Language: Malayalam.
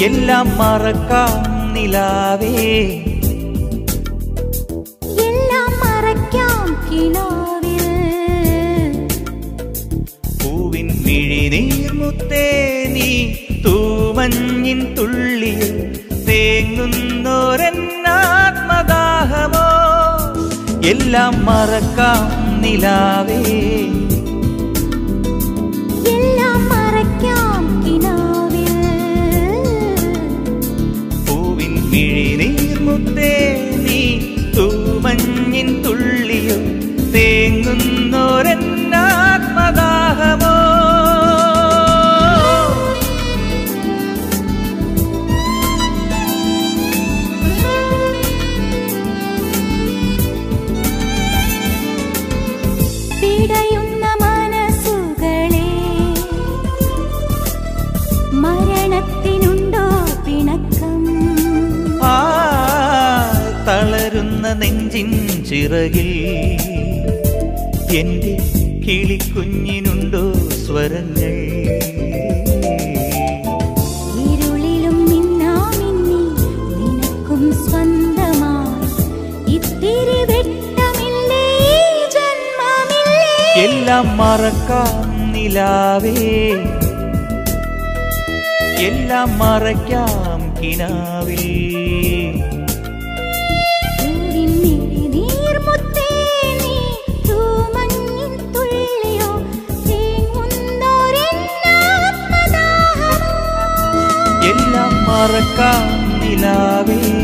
എല്ലാം മറക്കാം നിലാവേ, എല്ലാം മറക്കാം കിനാവിൽ. പൂവിൻ മിഴിനീർമുത്തേ നീ തൂമഞ്ഞിൻ തുള്ളിയിൽ തേങ്ങുന്നോരെന്നാത്മദാഹമോ. എല്ലാം മറക്കാം നിലാവേ, എല്ലാം മറക്കാം കിനാവിൽ. പൂവിൻ മിഴിനീർമുത്തേ നീ തൂമഞ്ഞിൻ തുള്ളിയിൽ തേങ്ങുന്നോരെന്നാത്മദാഹമോ. പിടയുന്ന മനസ്സുകളെ മരണത്തിനുണ്ടോ പിണക്കം? തളരുന്ന നെഞ്ചിൻ ചിറകിൽ എന്റെ കിളിക്കുഞ്ഞിനുണ്ടോ സ്വരങ്ങൾ? ഇരുളിലും മിന്നാമിന്നി നിനക്കും സ്വന്തമായി ഇത്തിരി വെട്ടമില്ലേ ഈ ജന്മമില്ലേ? എല്ലാം മറക്കാം നിലാവേ, എല്ലാം മറയ്ക്കാം കിനാവിൽ. പൂവിൻ മിഴിനീർമുത്തേ നീ തൂമഞ്ഞിൻ തുള്ളിയോ തേങ്ങുന്നോരെന്നാത്മദാഹമോ. എല്ലാം മറക്കാം നിലാവേ,